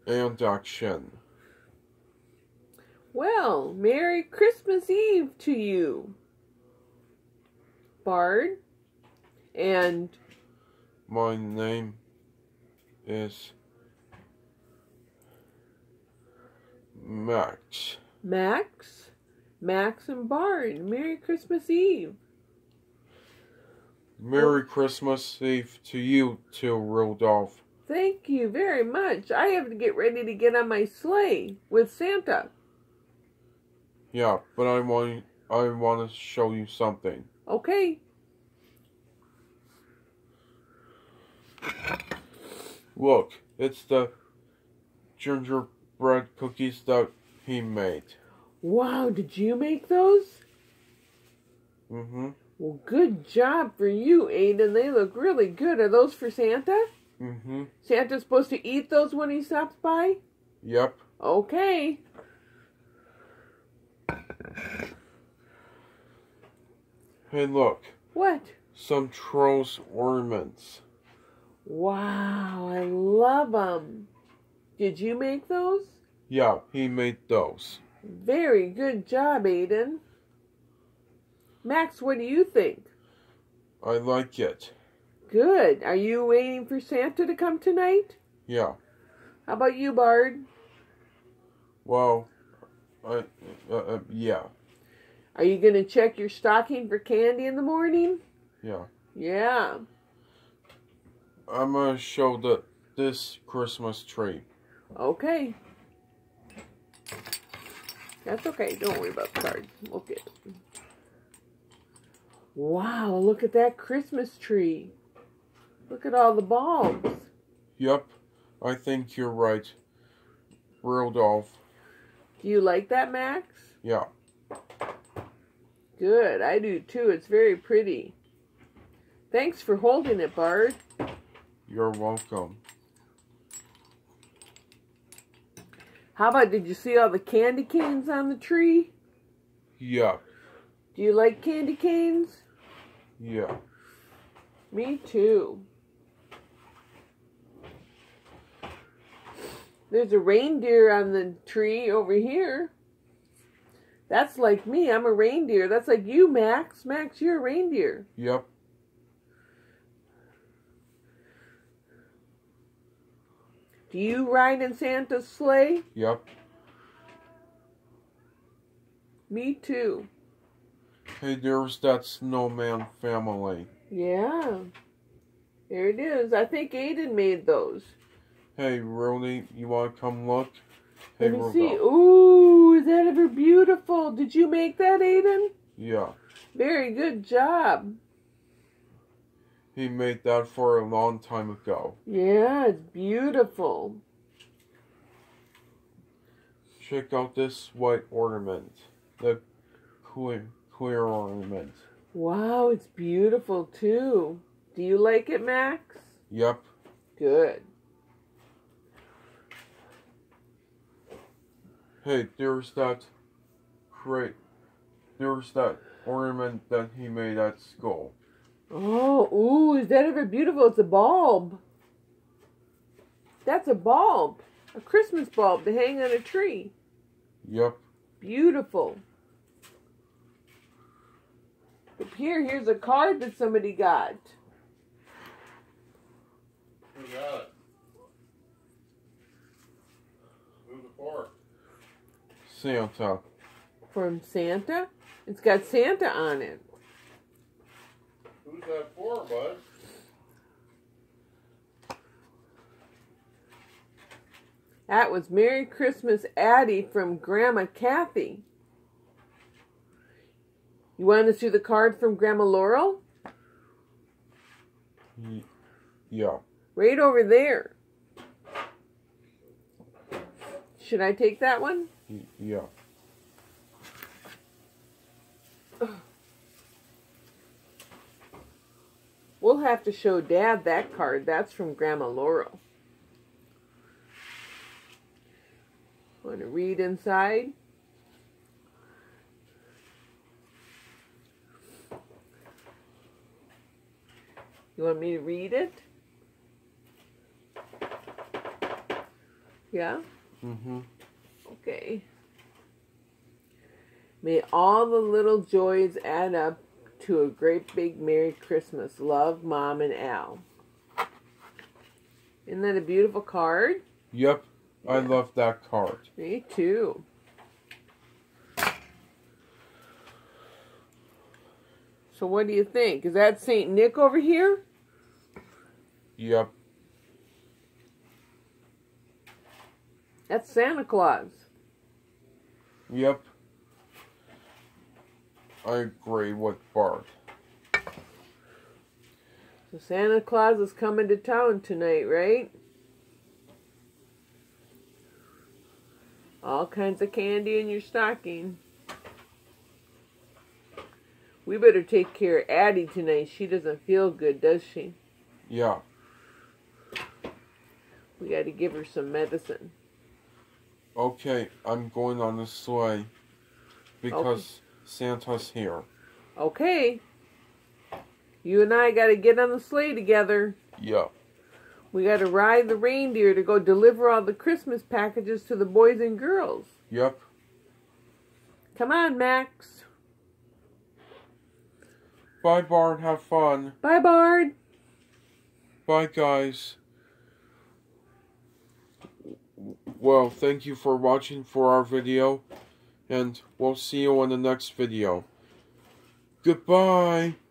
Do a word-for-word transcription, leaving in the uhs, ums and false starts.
and action. Well, Merry Christmas Eve to you, Bard. And my name is Max. Max? Max and Bard. Merry Christmas Eve. Merry Christmas Eve to you too, Rudolph. Thank you very much. I have to get ready to get on my sleigh with Santa. Yeah, but I want I want to show you something. Okay. Look, it's the gingerbread cookies that he made. Wow, did you make those? Mm-hmm. Well, good job for you, Aiden. They look really good. Are those for Santa? Mm-hmm. Santa's supposed to eat those when he stops by? Yep. Okay. Hey, look. What? Some trolls ornaments. Wow, I love them. Did you make those? Yeah, he made those. Very good job, Aiden. Max, what do you think? I like it. Good. Are you waiting for Santa to come tonight? Yeah. How about you, Bard? Well, I, uh, uh, yeah. Are you going to check your stocking for candy in the morning? Yeah. Yeah. I'm going to show the this Christmas tree. Okay. That's okay. Don't worry about the card. We'll get it. Wow, look at that Christmas tree. Look at all the bulbs. Yep, I think you're right, Rudolph. Do you like that, Max? Yeah. Good, I do too. It's very pretty. Thanks for holding it, Bard. You're welcome. How about, did you see all the candy canes on the tree? Yeah. Do you like candy canes? Yeah. Me too. There's a reindeer on the tree over here. That's like me. I'm a reindeer. That's like you, Max. Max, you're a reindeer. Yep. Do you ride in Santa's sleigh? Yep. Me too. Hey, there's that snowman family. Yeah. There it is. I think Aiden made those. Hey, Rudy, you want to come look? Hey, Let me Rudolph. see. Ooh, is that ever beautiful? Did you make that, Aiden? Yeah. Very good job. He made that for a long time ago. Yeah, it's beautiful. Check out this white ornament. The clear, clear ornament. Wow, it's beautiful too. Do you like it, Max? Yep. Good. Hey, there's that great, there's that ornament that he made at school. Oh, ooh, is that ever beautiful? It's a bulb. That's a bulb. A Christmas bulb to hang on a tree. Yep. Beautiful. Up here, here's a card that somebody got. Who got it? Who's it for? Santa. From Santa? It's got Santa on it. Who's that for, bud? That was Merry Christmas, Addie from Grandma Kathy. You want to see the card from Grandma Laurel? Yeah. Right over there. Should I take that one? Yeah. We'll have to show Dad that card. That's from Grandma Laurel. Want to read inside? You want me to read it? Yeah? Mm-hmm. Okay. May all the little joys add up to a great big Merry Christmas. Love, Mom and Al. Isn't that a beautiful card? Yep. Yeah. I love that card. Me too. So what do you think? Is that Saint Nick over here? Yep. That's Santa Claus. Yep. I agree with Bart. So Santa Claus is coming to town tonight, right? All kinds of candy in your stocking. We better take care of Addie tonight. She doesn't feel good, does she? Yeah. We got to give her some medicine. Okay, I'm going on the sleigh because okay. Santa's here. Okay. You and I got to get on the sleigh together. Yeah. We got to ride the reindeer to go deliver all the Christmas packages to the boys and girls. Yep. Come on, Max. Bye, Bart. Have fun. Bye, Bart. Bye, guys. Well, thank you for watching for our video, and we'll see you on the next video. Goodbye.